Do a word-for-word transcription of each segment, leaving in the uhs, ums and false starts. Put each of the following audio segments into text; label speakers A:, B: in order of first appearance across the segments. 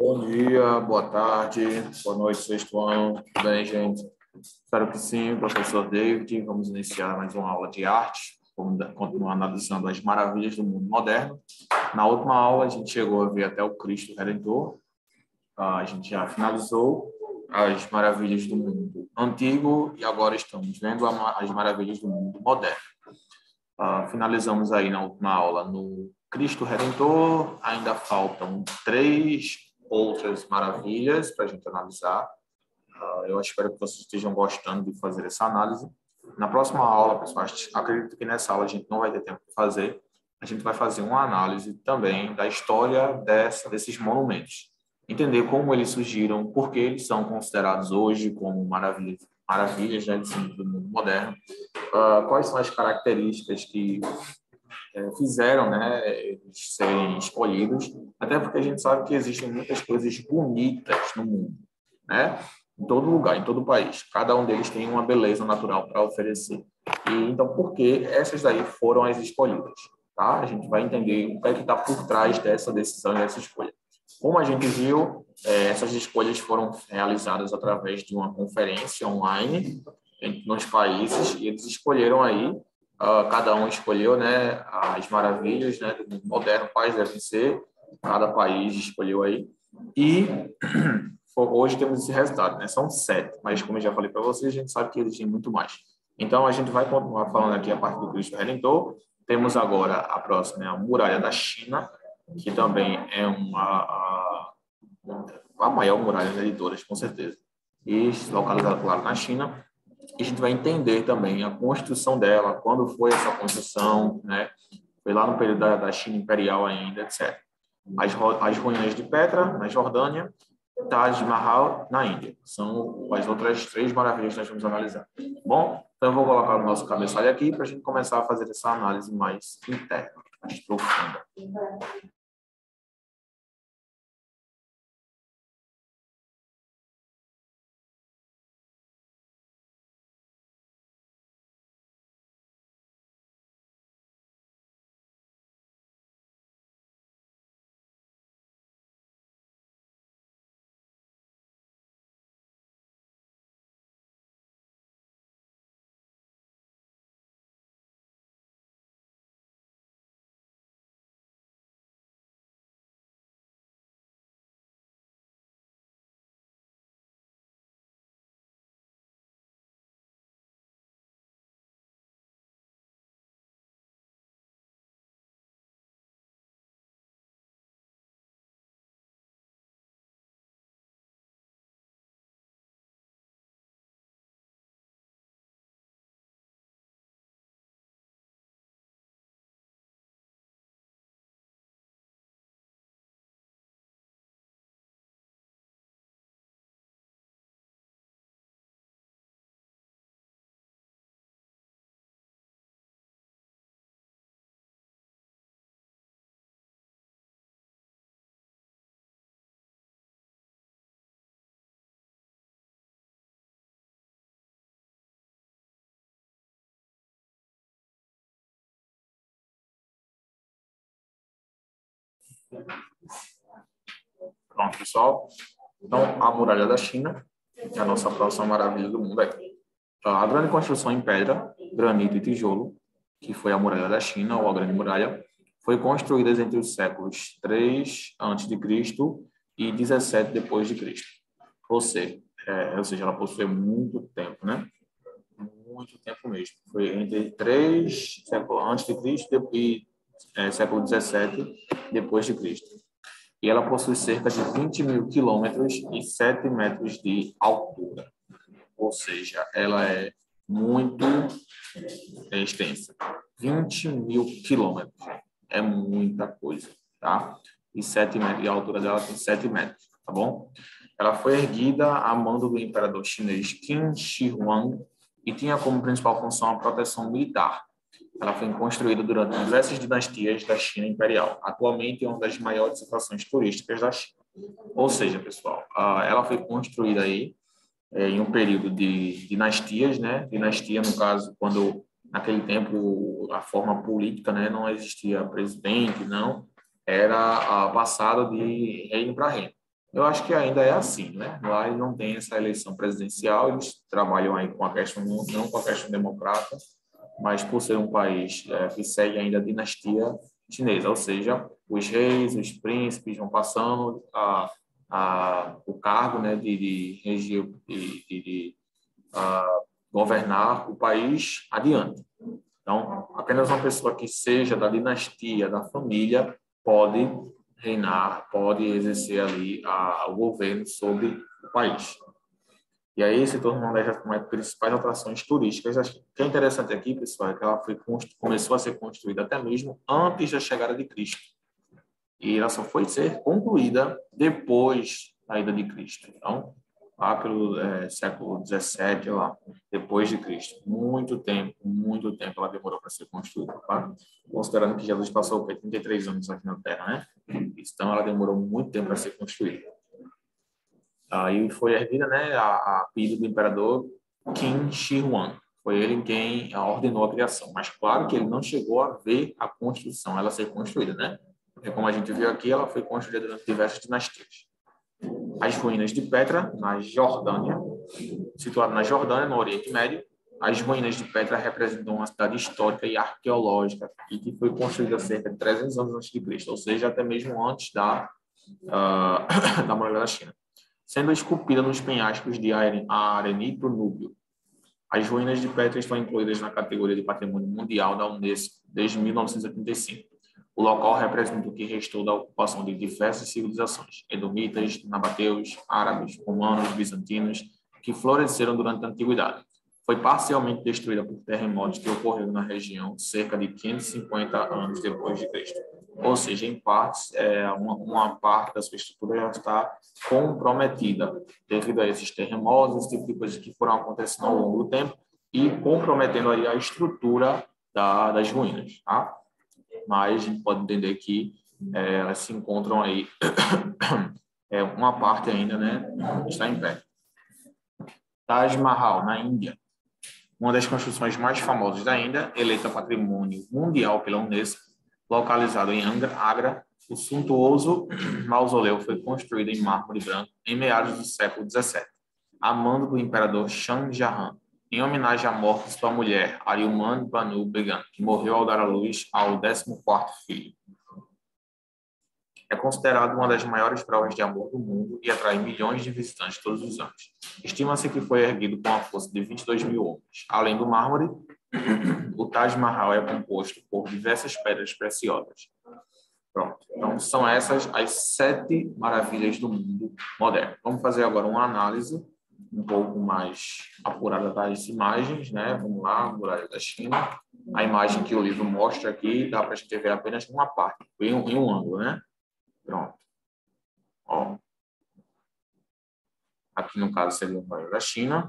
A: Bom dia, boa tarde, boa noite, sexto ano. Tudo bem, gente? Espero que sim, professor David. Vamos iniciar mais uma aula de arte. Vamos continuar analisando as maravilhas do mundo moderno. Na última aula, a gente chegou a ver até o Cristo Redentor. A gente já finalizou as maravilhas do mundo antigo e agora estamos vendo as maravilhas do mundo moderno. Uh, finalizamos aí na última aula no Cristo Redentor. Ainda faltam três outras maravilhas para a gente analisar. Uh, eu espero que vocês estejam gostando de fazer essa análise. Na próxima aula, pessoal, acredito que nessa aula a gente não vai ter tempo de fazer. A gente vai fazer uma análise também da história dessa, desses monumentos. Entender como eles surgiram, por que eles são considerados hoje como maravilhas, maravilhas né, do mundo moderno. Uh, quais são as características que é, fizeram né, eles serem escolhidos, até porque a gente sabe que existem muitas coisas bonitas no mundo, né? Em todo lugar, em todo o país. Cada um deles tem uma beleza natural para oferecer. E, então, por que essas daí foram as escolhidas? Tá? A gente vai entender o que é que está por trás dessa decisão e dessa escolha. Como a gente viu, é, essas escolhas foram realizadas através de uma conferência online nos países, e eles escolheram aí, uh, cada um escolheu né, as maravilhas né, do mundo moderno, quais devem ser, cada país escolheu aí, e hoje temos esse resultado, né? São sete, mas como eu já falei para vocês, a gente sabe que existem muito mais. Então, a gente vai continuar falando aqui a parte do Cristo Redentor. Temos agora a próxima, né, a Muralha da China, que também é uma, a, a maior muralha né, de todas, com certeza, e localizada, claro, na China. E a gente vai entender também a construção dela, quando foi essa construção, né? Foi lá no período da, da China Imperial ainda, etcétera. As, as ruínas de Petra, na Jordânia, Taj Mahal, na Índia. São as outras três maravilhas que nós vamos analisar. Bom, então eu vou colocar o nosso cabeçalho aqui para a gente começar a fazer essa análise mais interna, mais profunda. Pronto, pessoal. Então, a Muralha da China é a nossa próxima maravilha do mundo aqui. A grande construção em pedra, granito e tijolo, que foi a Muralha da China, ou a Grande Muralha, foi construída entre os séculos três antes de Cristo e dezessete depois de Cristo. Ou seja, é, ou seja, ela possui muito tempo, né? Muito tempo mesmo. Foi entre três séculos antes de Cristo e é, século dezessete depois de Cristo. E ela possui cerca de vinte mil quilômetros e sete metros de altura. Ou seja, ela é muito extensa. vinte mil quilômetros. É muita coisa, tá? E sete metros, e a altura dela tem sete metros, tá bom? Ela foi erguida a mando do imperador chinês Qin Shi Huang e tinha como principal função a proteção militar. Ela foi construída durante diversas dinastias da China Imperial. Atualmente é uma das maiores atrações turísticas da China. Ou seja, pessoal, ela foi construída aí em um período de dinastias, né? Dinastia, no caso, quando naquele tempo a forma política, né, não existia presidente, não, era passado de reino para reino. Eu acho que ainda é assim, né? Lá ele não tem essa eleição presidencial, eles trabalham aí com a questão, não com a questão democrata, mas por ser um país é, que segue ainda a dinastia chinesa, ou seja, os reis, os príncipes vão passando a, a, o cargo, né, de, de regir, de, de, de a, governar o país adiante. Então, apenas uma pessoa que seja da dinastia, da família, pode reinar, pode exercer ali a, o governo sobre o país. E aí se tornou uma das principais atrações turísticas. Acho que o que é interessante aqui, pessoal, é que ela foi, começou a ser construída até mesmo antes da chegada de Cristo. E ela só foi ser concluída depois da ida de Cristo. Então, lá pelo é, século dezessete, lá, depois de Cristo. Muito tempo, muito tempo ela demorou para ser construída. Tá? Considerando que Jesus passou trinta e três anos aqui na Terra, né? Então, ela demorou muito tempo para ser construída. Aí foi erguida, né, a, a pedido do imperador Qin Shi Huang. Foi ele quem ordenou a criação. Mas claro que ele não chegou a ver a construção, ela ser construída, né? Porque como a gente viu aqui, ela foi construída durante diversas dinastias. As ruínas de Petra, na Jordânia, situada na Jordânia, no Oriente Médio, as ruínas de Petra representam uma cidade histórica e arqueológica e que foi construída cerca de trezentos anos antes de Cristo, ou seja, até mesmo antes da uh, da muralha da China, sendo esculpida nos penhascos de Arenito Núbio. As ruínas de Petra estão incluídas na categoria de Patrimônio Mundial da Unesco desde mil novecentos e oitenta e cinco. O local representa o que restou da ocupação de diversas civilizações, edomitas, nabateus, árabes, romanos, bizantinos, que floresceram durante a Antiguidade. Foi parcialmente destruída por terremotos que ocorreram na região cerca de quinhentos e cinquenta anos depois de Cristo. Ou seja, em partes, é, uma, uma parte da sua estrutura já está comprometida devido a esses terremotos, esse tipo de coisas que foram acontecendo ao longo do tempo e comprometendo aí a estrutura da, das ruínas, tá? Mas a gente pode entender que é, elas se encontram aí, é, uma parte ainda, né, está em pé. Taj Mahal, na Índia. Uma das construções mais famosas da Índia, eleita Patrimônio Mundial pela Unesco, localizado em Agra, o suntuoso mausoléu foi construído em mármore branco em meados do século dezessete, a mando do imperador Shah Jahan, em homenagem à morte de sua mulher, Arjuman Banu Begum, que morreu ao dar à luz ao décimo quarto filho. É considerado uma das maiores provas de amor do mundo e atrai milhões de visitantes todos os anos. Estima-se que foi erguido com a força de vinte e dois mil homens. Além do mármore, o Taj Mahal é composto por diversas pedras preciosas. Pronto. Então, são essas as sete maravilhas do mundo moderno. Vamos fazer agora uma análise um pouco mais apurada das imagens, né? Vamos lá, Muralha da China. A imagem que o livro mostra aqui, dá para a gente ver apenas uma parte, em um, em um ângulo, né? Pronto. Ó. Aqui, no caso, seria o Muralha da China.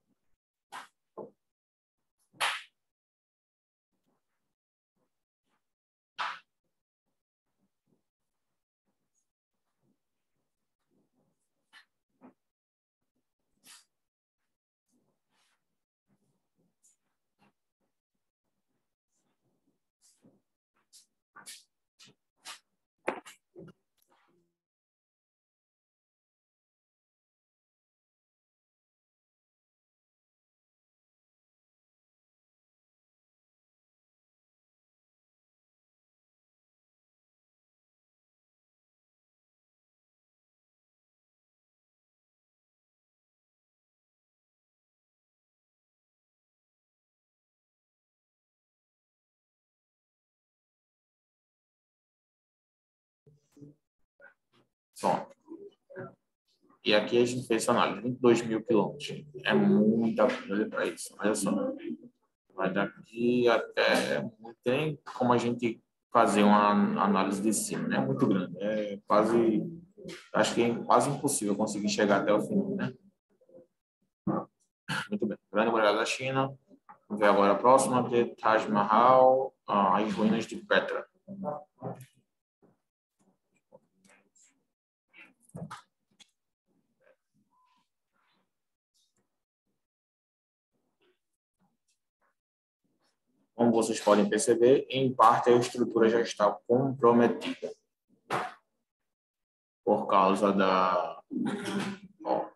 A: Pronto. E aqui a gente fez essa análise, vinte e dois mil quilômetros. É muita coisa para isso. Olha só. Vai daqui até... Não tem como a gente fazer uma análise de cima, né? É muito grande. É quase... Acho que é quase impossível conseguir chegar até o final, né? Muito bem. Grande Muralha da China. Vamos ver agora a próxima, que é Taj Mahal, ah, as ruínas de Petra. Como vocês podem perceber, em parte a estrutura já está comprometida. por causa da... Ó.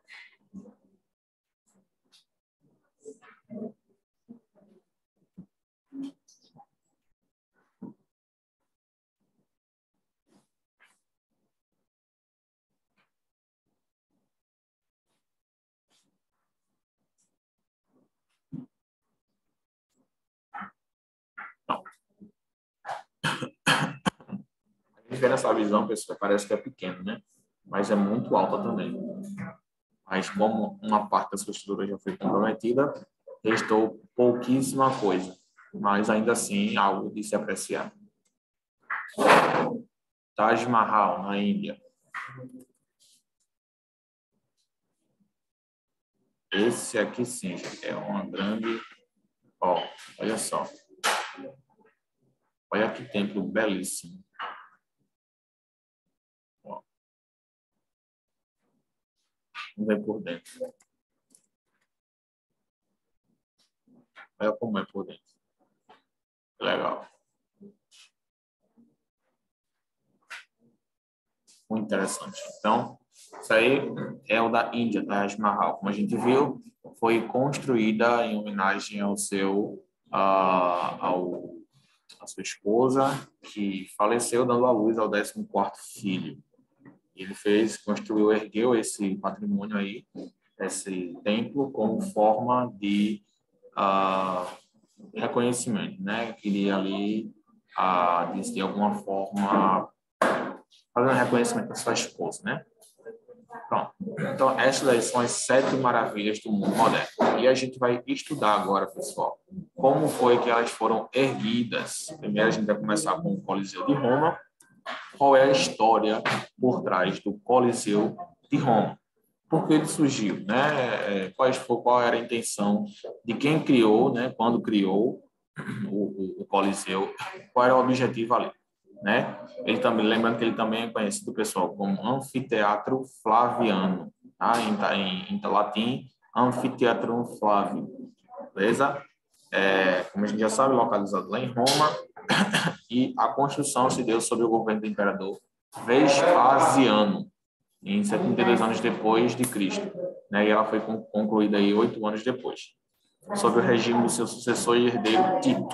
A: A gente vê nessa visão, pessoal, parece que é pequeno, né? Mas é muito alta também. Mas como uma parte da sua estrutura já foi comprometida, restou pouquíssima coisa. Mas ainda assim, algo de se apreciar. Taj Mahal, na Índia. Esse aqui sim, é uma grande... Ó, olha só. Olha que templo belíssimo. Ó. Vamos ver por dentro. Olha como é por dentro. Legal. Muito interessante. Então, isso aí é o da Índia, Taj Mahal. Como a gente viu, foi construída em homenagem ao seu, uh, ao, à sua esposa, que faleceu dando à luz ao décimo quarto filho. Ele fez, construiu, ergueu esse patrimônio aí, esse templo, como forma de uh, reconhecimento, né? Queria ali, uh, de, de alguma forma, fazer um reconhecimento da sua esposa, né? Pronto. Então, essas daí são as sete maravilhas do mundo moderno. E a gente vai estudar agora, pessoal, como foi que elas foram erguidas. Primeiro, a gente vai começar com o Coliseu de Roma. Qual é a história por trás do Coliseu de Roma? Por que ele surgiu, né? Qual, foi, qual era a intenção de quem criou, né? Quando criou o, o, o Coliseu? Qual era o objetivo ali? Né? Ele também, lembrando que ele também é conhecido, pessoal, como Anfiteatro Flaviano, tá? em, em, em latim, Anfiteatrum Flavio, beleza? É, como a gente já sabe, localizado lá em Roma, e a construção se deu sob o governo do imperador Vespasiano, em setenta e dois anos depois de Cristo, né? E ela foi concluída aí oito anos depois, sob o regime do seu sucessor e herdeiro Tito,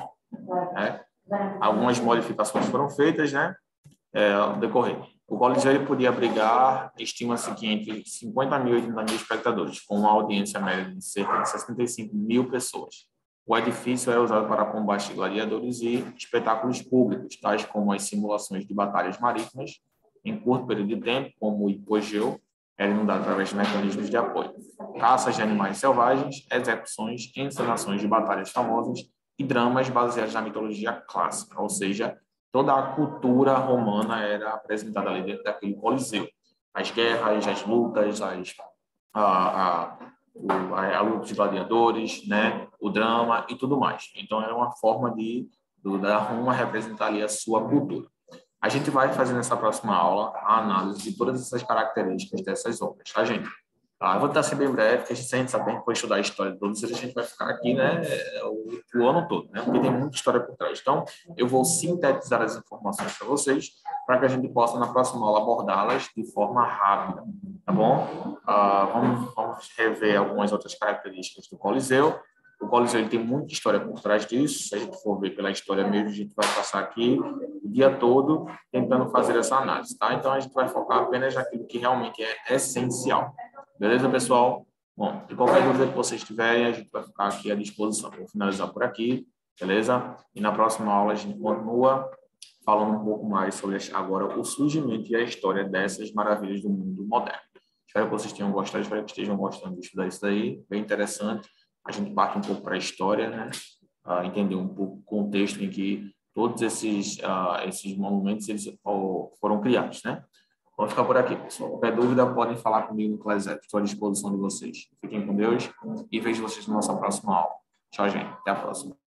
A: né? Algumas modificações foram feitas, né, é, ao decorrer. O Coliseu ele podia abrigar, estima-se que entre cinquenta mil e oitenta mil espectadores, com uma audiência média de cerca de sessenta e cinco mil pessoas. O edifício era usado para combate de gladiadores e espetáculos públicos, tais como as simulações de batalhas marítimas, em curto período de tempo, como o hipogeu, era inundado através de mecanismos de apoio, caças de animais selvagens, execuções, encenações de batalhas famosas, e dramas baseados na mitologia clássica, ou seja, toda a cultura romana era apresentada ali dentro daquele coliseu. As guerras, as lutas, as, a, a, a, a luta de gladiadores, né, o drama e tudo mais. Então, era uma forma de do, da Roma representar ali a sua cultura. A gente vai fazer nessa próxima aula a análise de todas essas características dessas obras, tá, gente? Ah, eu vou tentar ser bem breve, porque a gente sabe que estudar a história de todos, a gente vai ficar aqui, né, o, o ano todo, né, porque tem muita história por trás. Então, eu vou sintetizar as informações para vocês, para que a gente possa, na próxima aula, abordá-las de forma rápida, tá bom? Ah, vamos, vamos rever algumas outras características do Coliseu. O Coliseu ele tem muita história por trás disso. Se a gente for ver pela história mesmo, a gente vai passar aqui o dia todo tentando fazer essa análise, tá? Então, a gente vai focar apenas naquilo que realmente é essencial. Beleza, pessoal? Bom, de qualquer dúvida que vocês tiverem, a gente vai ficar aqui à disposição. Vou finalizar por aqui, beleza? E na próxima aula a gente continua falando um pouco mais sobre agora o surgimento e a história dessas maravilhas do mundo moderno. Espero que vocês tenham gostado, espero que estejam gostando de estudar isso daí, bem interessante. A gente parte um pouco para a história, né? Uh, entender um pouco o contexto em que todos esses, uh, esses monumentos eles, uh, foram criados, né? Vamos ficar por aqui, pessoal. Qualquer dúvida, podem falar comigo no ClassApp. Estou à disposição de vocês. Fiquem com Deus e vejo vocês na nossa próxima aula. Tchau, gente. Até a próxima.